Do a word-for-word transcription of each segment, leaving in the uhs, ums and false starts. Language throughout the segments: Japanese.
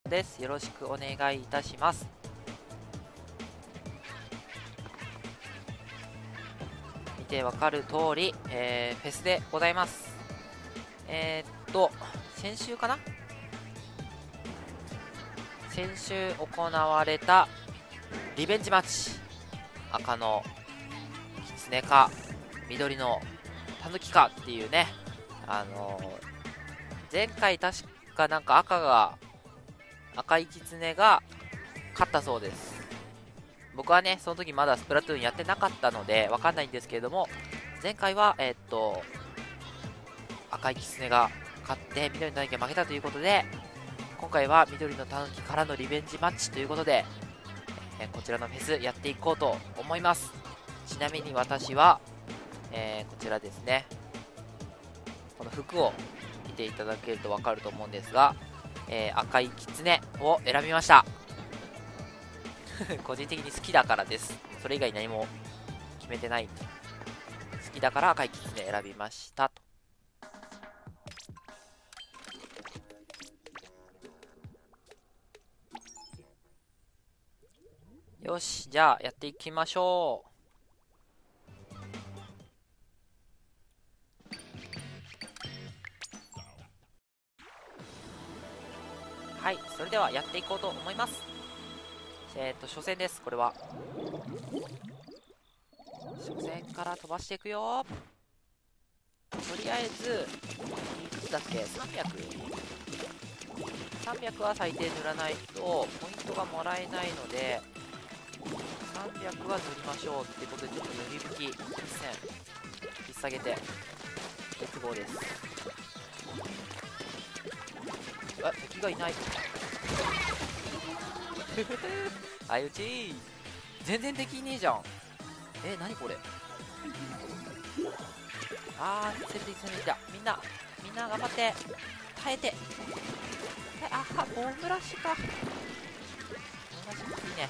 です。よろしくお願いいたします。見てわかる通り、えー、フェスでございます。えー、っと先週かな先週行われたリベンジマッチ、赤のキツネか緑のタヌキかっていうね、あのー、前回確かなんか赤が赤いキツネが勝ったそうです。僕はねその時まだスプラトゥーンやってなかったのでわかんないんですけれども、前回はえー、っと赤いキツネが勝って緑のタヌキが負けたということで、今回は緑のタヌキからのリベンジマッチということで、えー、こちらのフェスやっていこうと思います。ちなみに私は、えー、こちらですね、この服を見ていただけると分かると思うんですが、えー、赤いキツネを選びました。個人的に好きだからです。それ以外何も決めてない。好きだから赤いキツネ選びましたと。よし、じゃあやっていきましょう。はい、それではやっていこうと思います。えっと初戦です。これは初戦から飛ばしていくよ。とりあえずいくつだっけ、さんびゃく さんびゃくは最低塗らないとポイントがもらえないので、さんびゃくは塗りましょうってことで、ちょっと塗り引きいっせん引っ提げて絶望です。あ、敵がいない。相打ち全然敵いねえじゃん。え、なにこれ。あー、攻めて攻めてだ。みんなみんな頑張って耐えて。あは、ボムラシか。ボムラシいいね。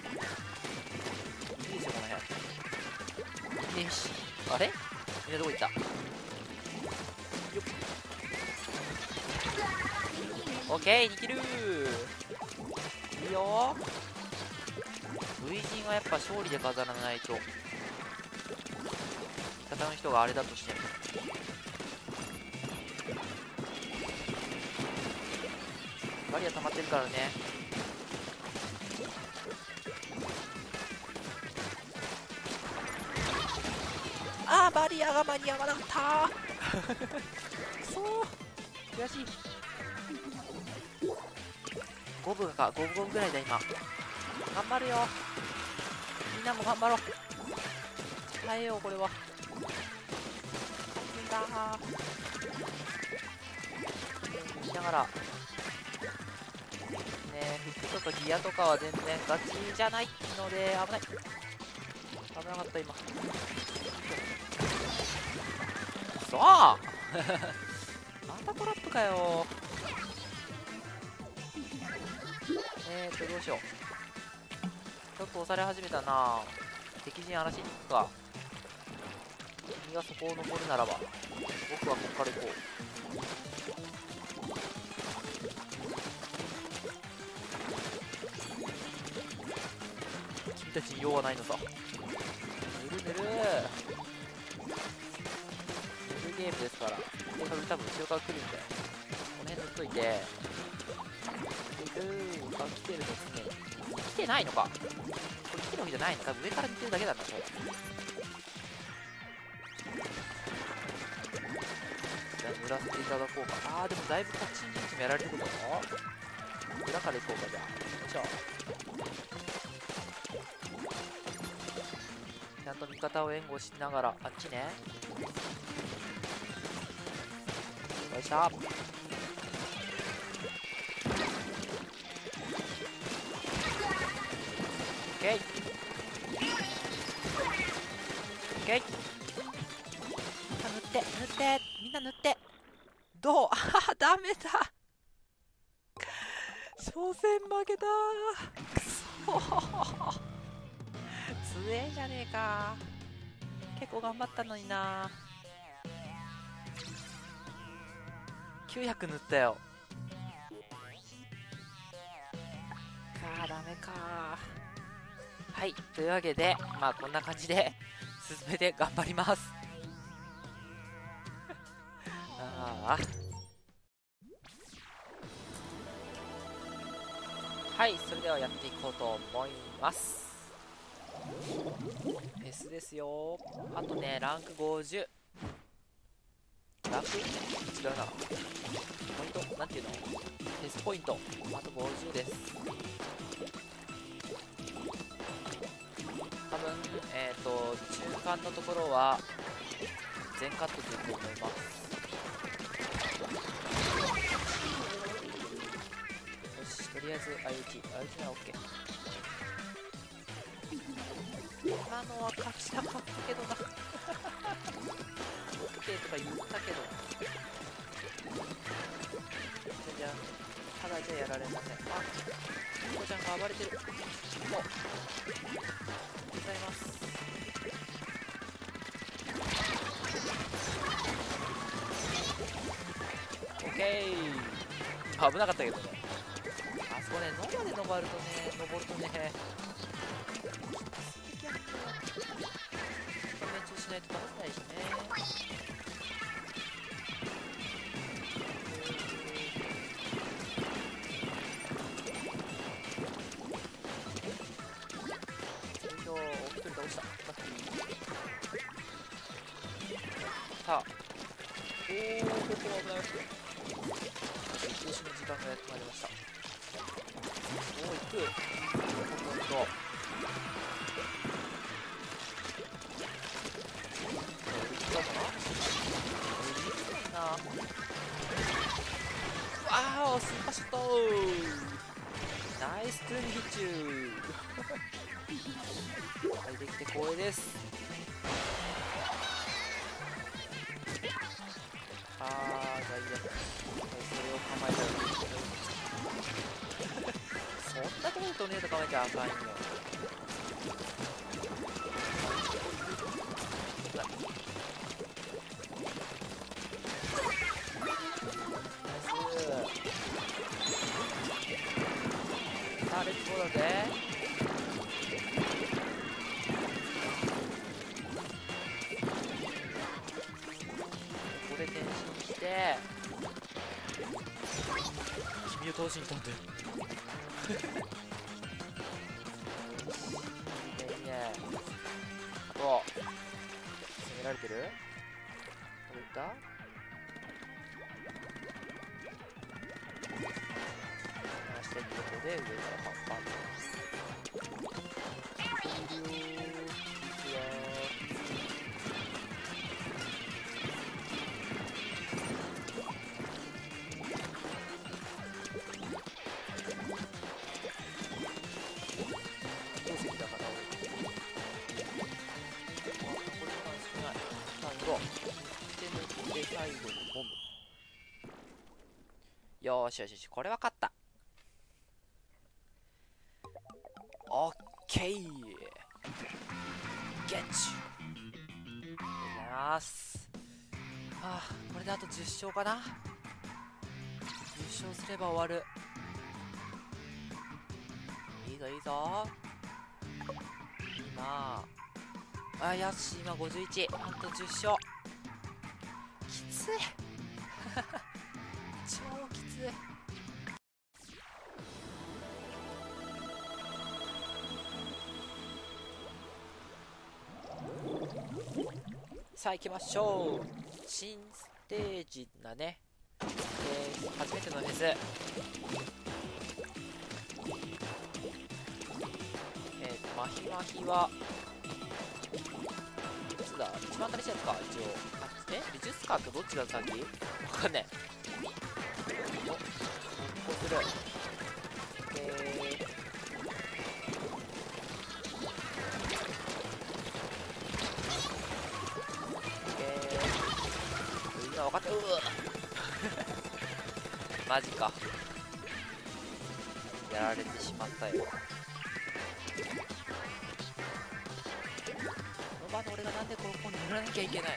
いいですよこの辺。よし、あれみんなどこ行った。よっ、オッケー、にキル。いいよ。 V 陣はやっぱ勝利で飾らないと、味方の人があれだとしても。バリア溜まってるからね。あー、バリアが間に合わなかったー。くそー、悔しい。五分か、五分ぐらいだ今。頑張るよ、みんなも頑張ろう。耐えよう、これは。だーしながらねえ、服とかギアとかは全然ガチじゃないので危ない。危なかった今。くそーまたトラップかよ。えーっとどうしよう。ちょっと押され始めたな。敵陣荒らしに行くか。君がそこを登るならば僕はここから行こう。君たちに用はないのさ。ぬるぬるぬるゲームですから。これ多分後ろから来るんだよ。この辺塗っといて。いくー、あ、来てるですね。来てないのか。これ来てるわけじゃないの。多分上から見てるだけなんだ、これ。じゃあ塗らせていただこうか。あー、でもだいぶこっちに陣地もやられてるぞ。裏から行こうか、じゃあ。よいしょ。ちゃんと味方を援護しながら、あっちね。よいしょ。オッケー。オッケー。塗って塗ってみんな塗って。どう。あー、ダメだ。初戦負けたー。くそー。強えじゃねえか。結構頑張ったのにな。きゅうひゃく塗ったよ。 ダメか。はい、というわけでまあこんな感じで進めて頑張ります。ああ、はい、それではやっていこうと思います。フェスですよ。あとね、ランクごじゅう。ランク違うな。ポイントなんていうの、フェスポイントあとごじゅうです。多分えっ、ー、と中間のところは全カットすると思います。よし、とりあえず アイエイチ アイエイチ なら OK。 今のは勝ちたかったけどな。 OK とか言ったけど、じゃあただじゃやられません。あ、ニコちゃんが暴れてる。もうございます。オッケー。危なかったけどね。あそこね、野まで登るとね、登るとね、命中しないと倒せないしね。よいしょ、お一人倒した。さあ、おお、ここは危ない。通信の時間がやってまいりました。おお、行く。ほんと。なああ、スーパーショット。ナイストゥーミヒッチュー。はい、できて光栄です。あー、大丈夫。それを構えたらそんなところでトネード構えちゃあかんよ。さあ、レッツゴーだぜ。ここで転身して君を倒しに来たんだよ。いいねいいね。あと攻められてる。どういったってことで上からパンパンと鉱石だから残り時間少ない。最後で抜いて最後にボム。よーしよしよし、これは勝った。オッケー、ゲッチュ。ありがとうございます。はあ、これであとじゅっ勝かな。じゅっ勝すれば終わる。いいぞいいぞ。今あ、よし、今ごじゅういち、あとじゅっ勝。きつい。超きつい。さあ行きましょう。新ステージだね。えー、初めてのフェス。えーと、マヒマヒはいつだ、一番新しいやつか、一応。あ、え美術館とどっちが先？わかんねえ。お、こうする。えー今分かった。うわマジか、やられてしまったよ。この場の俺がなんでここに乗らなきゃいけない。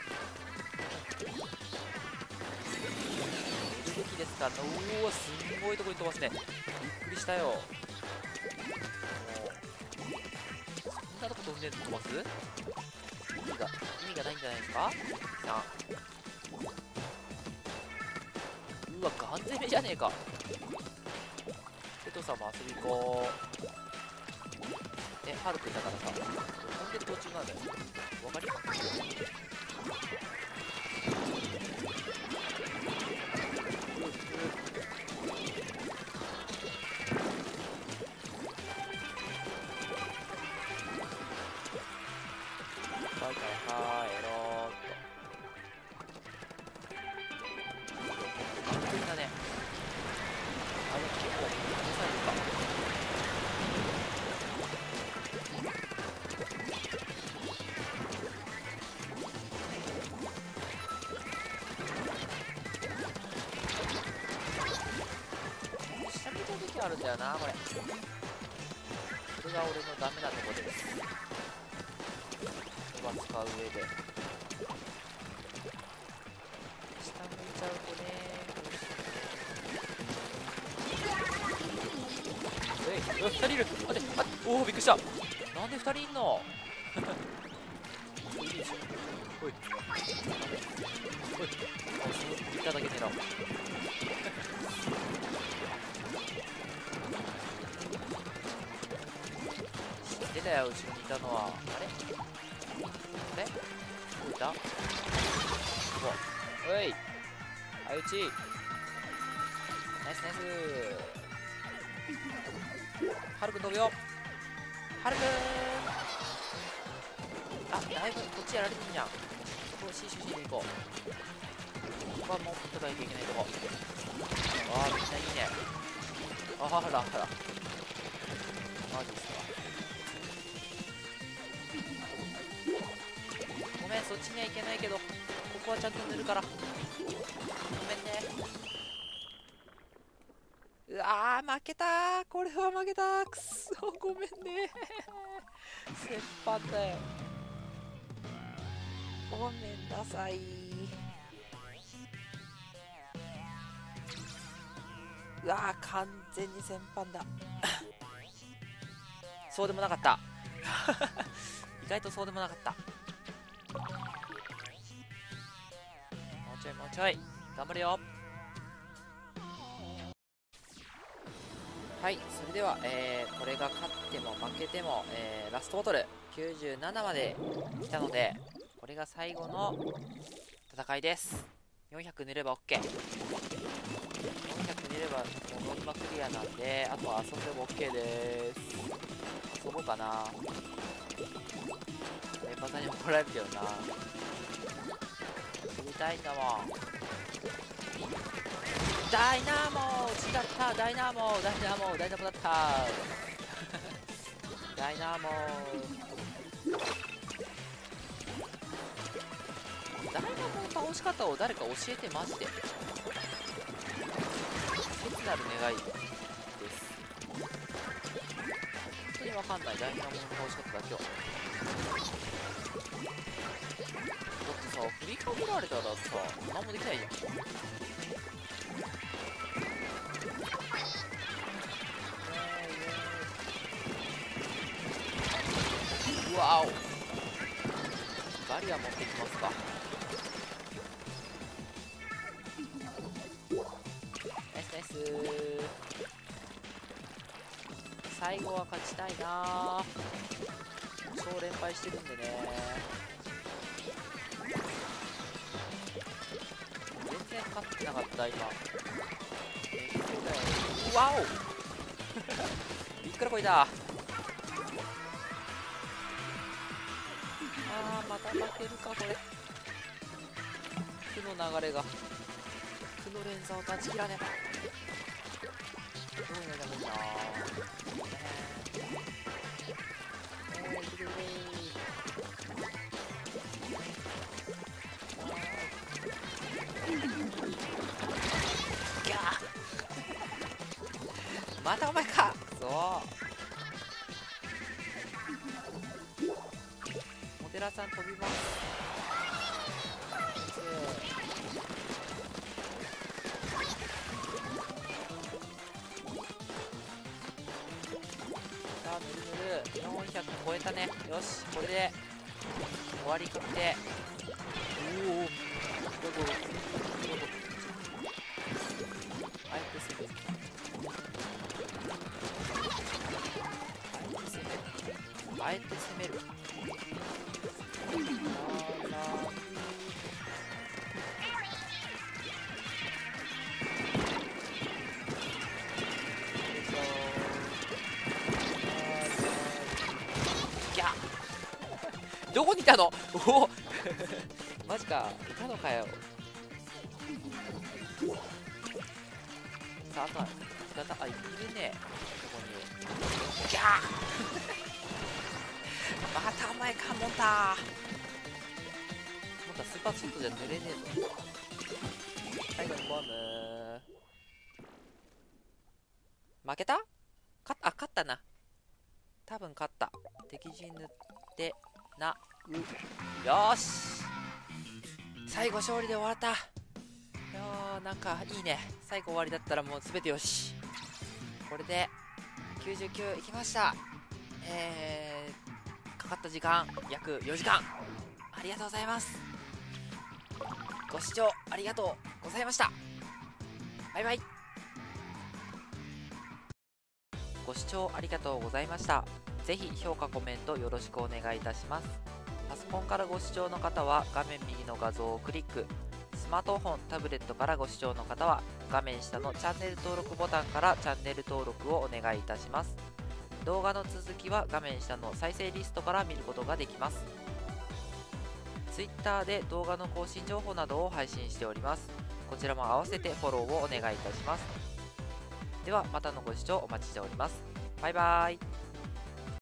乗るべきですか。うお、すんごいとこに飛ばすね。びっくりしたよ。 そんなとこ飛んで飛ばす意味が意味がないんじゃないですか。さんうわガン攻めじゃねえか。テトさんも遊び行こう。えハルくんだからさ飛んでる途中なんだよ。わかり帰ろうっと。完璧だね。あれ結構うるさいのか。下見た時あるんだよなこれ。それが俺のダメなとこです。使う上で下向いちゃうとねー。えい、ふたりいる。待って待って、おおびっくりした。なんでふたりいんのいいでしょ。おいおい、いただけ狙おう。知ってたよ後ろにいたのは。あれあれどこいた。ここおい相打ちナイスナイス。はるくん飛ぶよはるくん。あだいぶこっちやられてんじゃん。ここ シーシーシー で行こう。ここはもう取らなきゃいけないとこ。ああみんないいね。あらあらマジっすか。ごめんそっちには行けないけどここはちゃんと塗るからごめんね。うわー負けたー。これは負けたー。くっそごめんね折半だよ。ごめんなさい。うわー完全に折半だそうでもなかった意外とそうでもなかった。もうちょいもうちょい頑張るよ。はい、それでは、えー、これが勝っても負けても、えー、ラストバトルきゅうじゅうななまで来たので、これが最後の戦いです。よんひゃく塗れば OK。よんひゃく塗ればもうノーマクリアなんで、あとは遊んでも OK です。遊ぼうかな。えー、バタに怒られるけどな。知りたいんだもん。ダイナモー違ったダイナモーダイナモーダイナモーだったダイナモーダイナモー倒し方を誰か教えてマジで。切なる願いです。本当にわかんないダイナモーの倒し方だけは。だってさ振りかぶられたらさ何もできないじゃん。わおガリア持ってきますか。ナイスナイス。最後は勝ちたいな。超連敗してるんでね。全然勝ってなかった今。わおびっくらこいだ。あーまた負けるかこれ。負の流れが負の連鎖を断ち切らねば。どうやらダメだー。えー、いけるー。またお前か。そうモデラさん飛びます。 ぬるぬる。よんひゃく超えたね。よし、これで終わり確定。おお、どこどこあえて攻める。あえて攻める。どこにいたの？おおマジか、いたのかよ。さあ、あとは、いた、あ、いるね。ここに。ギャーまたお前か、モンター。モンター、スーパーショットじゃ濡れねえぞ。最後にボム。負けた？勝った、あ、勝ったな。多分勝った。敵陣塗ってなう。よーし、最後勝利で終わった。いやー、なんかいいね。最後終わりだったらもう全てよし。これできゅうじゅうきゅういきました。えー、かかった時間約よじかん。ありがとうございます。ご視聴ありがとうございました。バイバイ。ご視聴ありがとうございました。ぜひ評価コメントよろしくお願いいたします。パソコンからご視聴の方は画面右の画像をクリック、スマートフォン、タブレットからご視聴の方は画面下のチャンネル登録ボタンからチャンネル登録をお願いいたします。動画の続きは画面下の再生リストから見ることができます。Twitter で動画の更新情報などを配信しております。こちらも合わせてフォローをお願いいたします。ではまたのご視聴お待ちしております。バイバーイ。